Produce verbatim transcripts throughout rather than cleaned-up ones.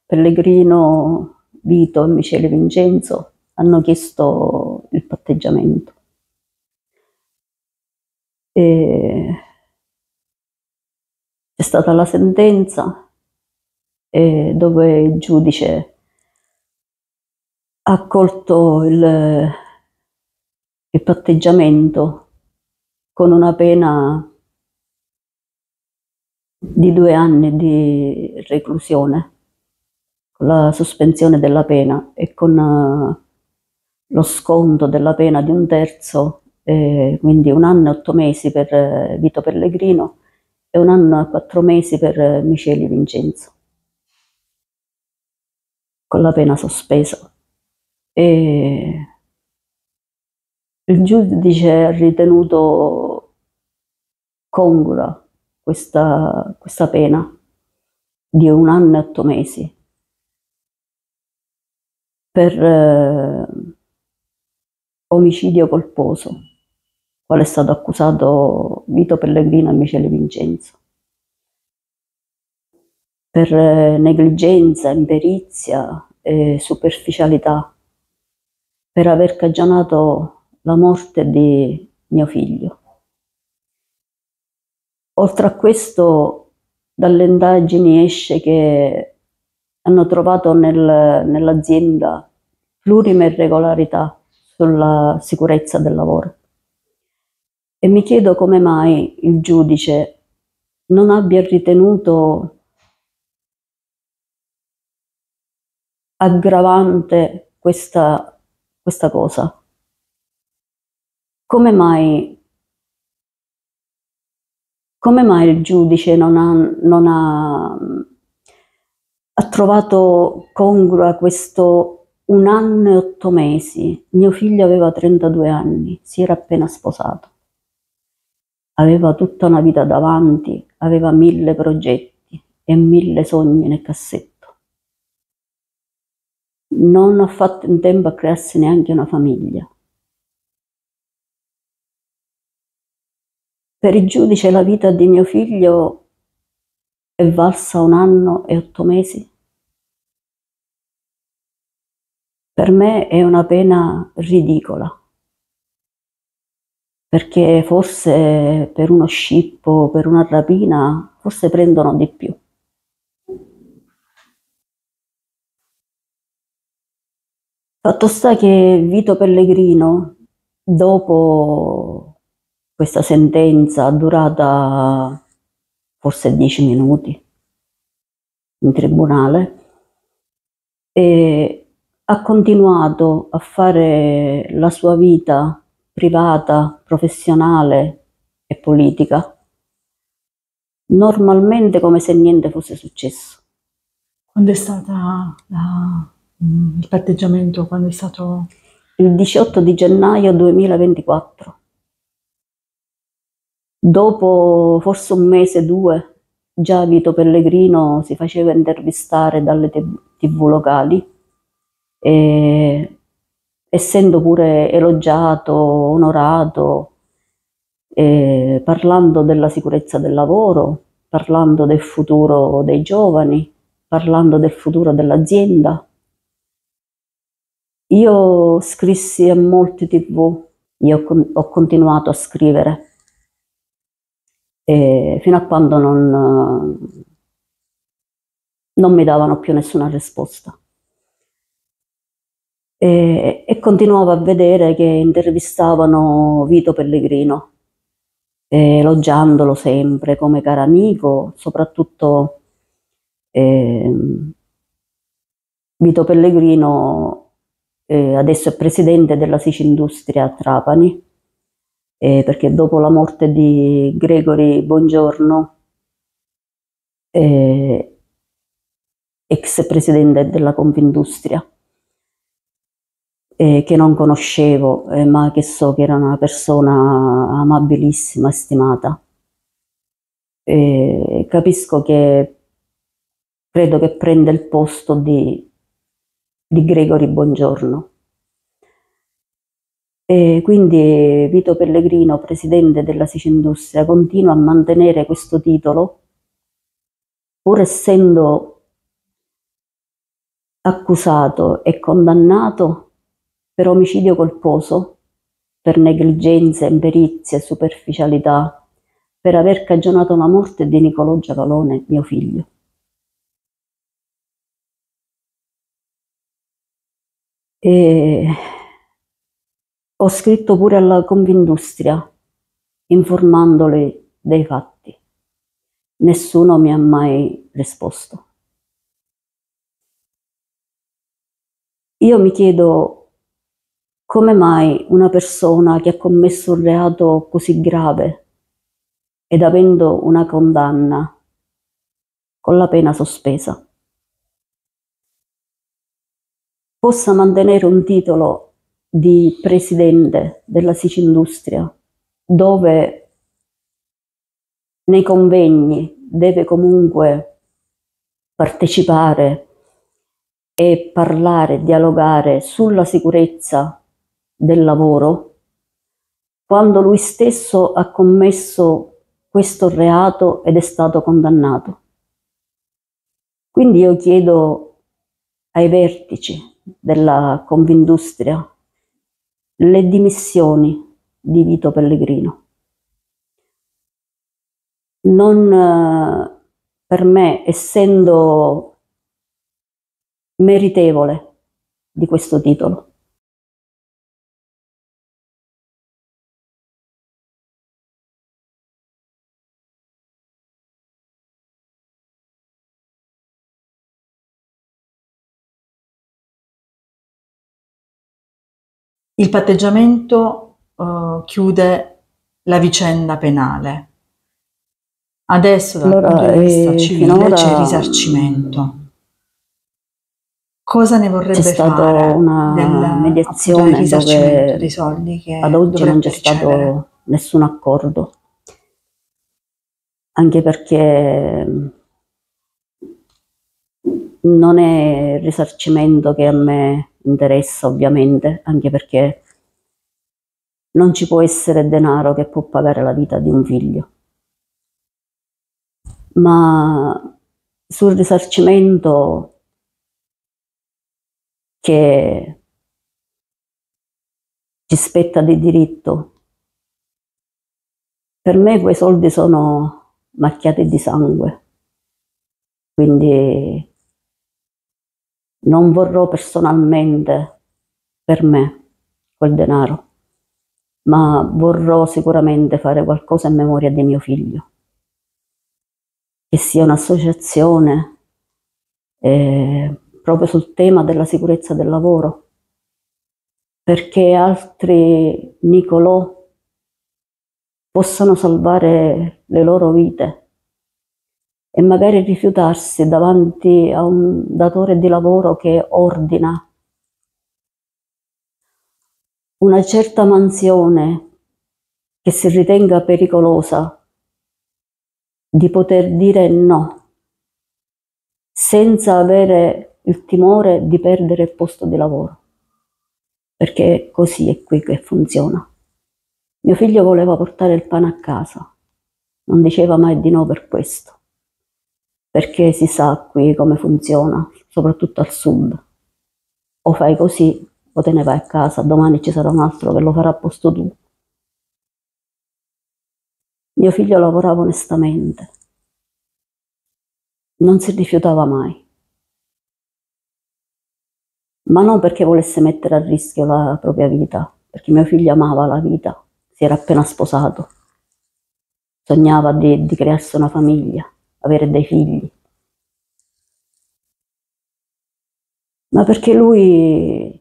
Pellegrino, Vito e Michele Vincenzo hanno chiesto il patteggiamento. C'è stata la sentenza e dove il giudice ha accolto il, il patteggiamento con una pena di due anni di reclusione, con la sospensione della pena e con uh, lo sconto della pena di un terzo, eh, quindi un anno e otto mesi per eh, Vito Pellegrino e un anno e quattro mesi per eh, Michele Vincenzo, con la pena sospesa. E il giudice ha ritenuto congrua questa, questa pena di un anno e otto mesi per eh, omicidio colposo, quale è stato accusato Vito Pellegrino e Michele Vincenzo, per eh, negligenza, imperizia e superficialità, per aver cagionato la morte di mio figlio. Oltre a questo, dalle indagini esce che hanno trovato nel, nell'azienda plurime irregolarità sulla sicurezza del lavoro. E mi chiedo come mai il giudice non abbia ritenuto aggravante questa, questa cosa. Come mai, come mai il giudice non ha, non ha, ha trovato congrua questo un anno e otto mesi? Mio figlio aveva trentadue anni, si era appena sposato, aveva tutta una vita davanti, aveva mille progetti e mille sogni nel cassetto. Non ha fatto in tempo a crearsi neanche una famiglia. Per il giudice la vita di mio figlio è valsa un anno e otto mesi? Per me è una pena ridicola, perché forse per uno scippo, per una rapina, forse prendono di più. Fatto sta che Vito Pellegrino, dopo questa sentenza durata forse dieci minuti in tribunale, e ha continuato a fare la sua vita privata, professionale e politica normalmente, come se niente fosse successo. Quando è stata la, il patteggiamento? Quando è stato? Il diciotto di gennaio duemilaventiquattro. Dopo forse un mese, due, già Vito Pellegrino si faceva intervistare dalle tivù locali, e, essendo pure elogiato, onorato, e parlando della sicurezza del lavoro, parlando del futuro dei giovani, parlando del futuro dell'azienda. Io scrissi a molte tivù, io ho, ho continuato a scrivere, e fino a quando non, non mi davano più nessuna risposta. E, e continuavo a vedere che intervistavano Vito Pellegrino, elogiandolo sempre come caro amico, soprattutto eh, Vito Pellegrino eh, adesso è presidente della Sicindustria a Trapani, eh, perché dopo la morte di Gregory Bongiorno, eh, ex presidente della Confindustria, eh, che non conoscevo, eh, ma che so che era una persona amabilissima e stimata. Eh, capisco che credo che prenda il posto di, di Gregory Bongiorno. E quindi Vito Pellegrino, presidente della Sicindustria, continua a mantenere questo titolo, pur essendo accusato e condannato per omicidio colposo, per negligenza, imperizia e superficialità, per aver cagionato la morte di Nicolò Giacalone, mio figlio. E ho scritto pure alla Confindustria, informandoli dei fatti. Nessuno mi ha mai risposto. Io mi chiedo come mai una persona che ha commesso un reato così grave ed avendo una condanna con la pena sospesa possa mantenere un titolo di presidente della Sicindustria, dove nei convegni deve comunque partecipare e parlare, dialogare sulla sicurezza del lavoro, quando lui stesso ha commesso questo reato ed è stato condannato. Quindi io chiedo ai vertici della Confindustria le dimissioni di Vito Pellegrino. Non eh, per me, essendo meritevole di questo titolo. Il patteggiamento uh, chiude la vicenda penale. Adesso dal Allora, punto di vista eh, civile finora c'è il risarcimento. Cosa ne vorrebbe c'è stata fare una del, appunto, del mediazione risarcimento dove dei soldi che ad oggi non dovrebbe c'è stato ricevere? nessun accordo, anche perché non è il risarcimento che a me interessa, ovviamente, anche perché non ci può essere denaro che può pagare la vita di un figlio. Ma sul risarcimento che ci spetta di diritto, per me quei soldi sono macchiati di sangue, quindi non vorrò personalmente per me quel denaro, ma vorrò sicuramente fare qualcosa in memoria di mio figlio, che sia un'associazione eh, proprio sul tema della sicurezza del lavoro, perché altri Nicolò possano salvare le loro vite e magari rifiutarsi davanti a un datore di lavoro che ordina una certa mansione che si ritenga pericolosa, di poter dire no, senza avere il timore di perdere il posto di lavoro, perché così è qui che funziona. Mio figlio voleva portare il pane a casa, non diceva mai di no per questo, perché si sa qui come funziona, soprattutto al sud. O fai così o te ne vai a casa, domani ci sarà un altro che lo farà al posto tuo. Mio figlio lavorava onestamente, non si rifiutava mai, ma non perché volesse mettere a rischio la propria vita, perché mio figlio amava la vita, si era appena sposato, sognava di, di crearsi una famiglia, avere dei figli, ma perché lui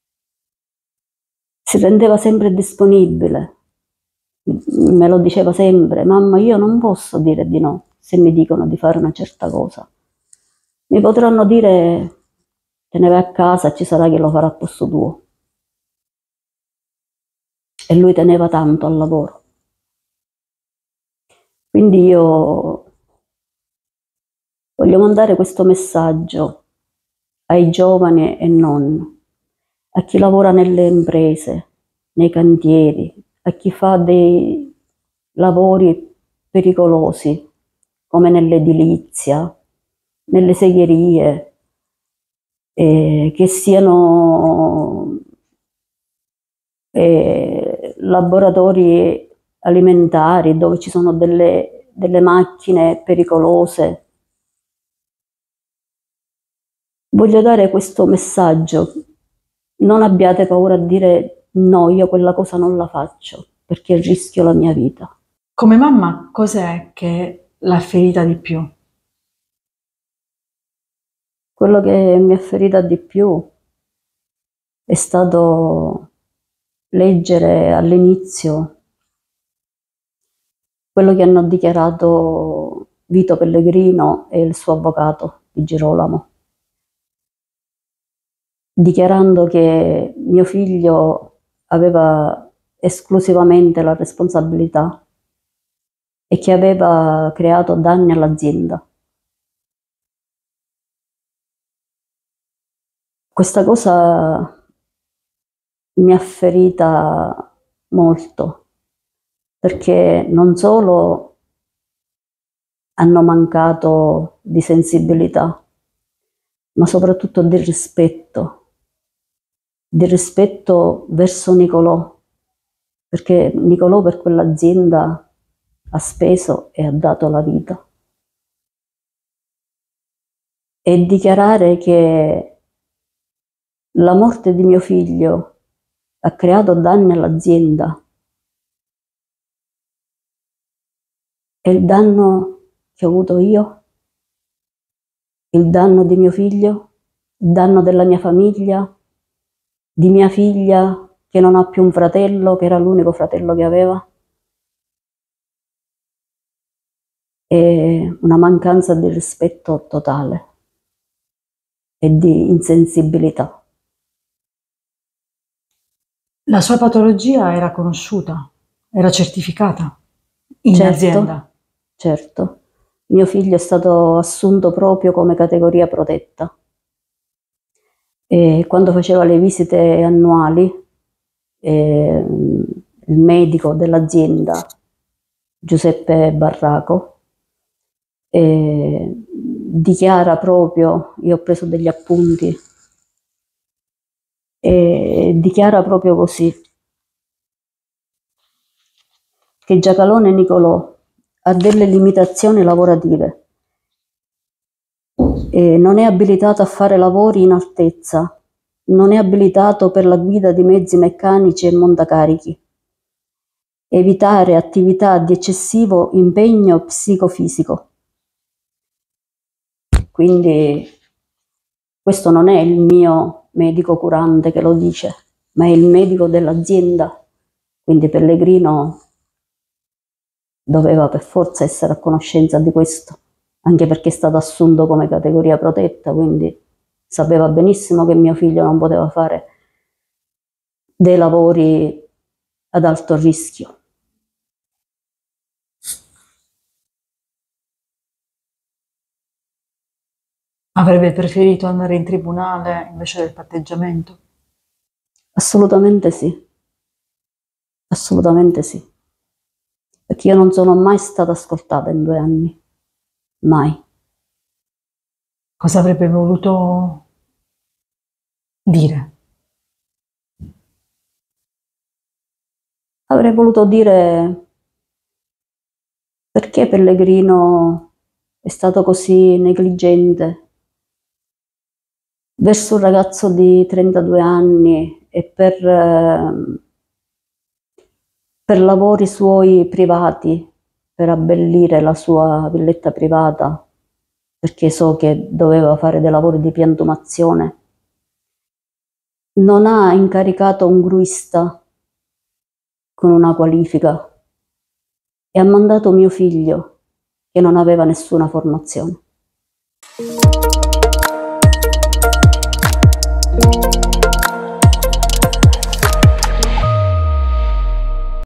si rendeva sempre disponibile, me lo diceva sempre: mamma, io non posso dire di no se mi dicono di fare una certa cosa, mi potranno dire te ne vai a casa e ci sarà chi lo farà al posto tuo. E lui teneva tanto al lavoro. Quindi io voglio mandare questo messaggio ai giovani e non, a chi lavora nelle imprese, nei cantieri, a chi fa dei lavori pericolosi, come nell'edilizia, nelle segherie, eh, che siano eh, laboratori alimentari dove ci sono delle, delle macchine pericolose. Voglio dare questo messaggio: non abbiate paura a dire no, io quella cosa non la faccio perché rischio la mia vita. Come mamma, cos'è che l'ha ferita di più? Quello che mi ha ferita di più è stato leggere all'inizio quello che hanno dichiarato Vito Pellegrino e il suo avvocato Di Girolamo, dichiarando che mio figlio aveva esclusivamente la responsabilità e che aveva creato danni all'azienda. Questa cosa mi ha ferita molto, perché non solo hanno mancato di sensibilità, ma soprattutto di rispetto, di rispetto verso Nicolò, perché Nicolò per quell'azienda ha speso e ha dato la vita. E dichiarare che la morte di mio figlio ha creato danni all'azienda e il danno che ho avuto io, il danno di mio figlio, il danno della mia famiglia, di mia figlia che non ha più un fratello, che era l'unico fratello che aveva, è una mancanza di rispetto totale e di insensibilità. La sua patologia era conosciuta, era certificata in Certo, azienda. certo. Mio figlio è stato assunto proprio come categoria protetta. E quando faceva le visite annuali, eh, il medico dell'azienda, Giuseppe Barraco, eh, dichiara proprio, io ho preso degli appunti, e dichiara proprio così, che Giacalone Nicolò ha delle limitazioni lavorative, e non è abilitato a fare lavori in altezza, non è abilitato per la guida di mezzi meccanici e montacarichi. Evitare attività di eccessivo impegno psicofisico. Quindi questo non è il mio medico curante che lo dice, ma è il medico dell'azienda. Quindi Pellegrino doveva per forza essere a conoscenza di questo, anche perché è stato assunto come categoria protetta, quindi sapeva benissimo che mio figlio non poteva fare dei lavori ad alto rischio. Avrebbe preferito andare in tribunale invece del patteggiamento? Assolutamente sì, assolutamente sì, perché io non sono mai stata ascoltata in due anni, mai. Cosa avrebbe voluto dire? Avrei voluto dire perché Pellegrino è stato così negligente verso un ragazzo di trentadue anni e per, eh, per lavori suoi privati, per abbellire la sua villetta privata, perché so che doveva fare dei lavori di piantumazione. Non ha incaricato un gruista con una qualifica e ha mandato mio figlio che non aveva nessuna formazione.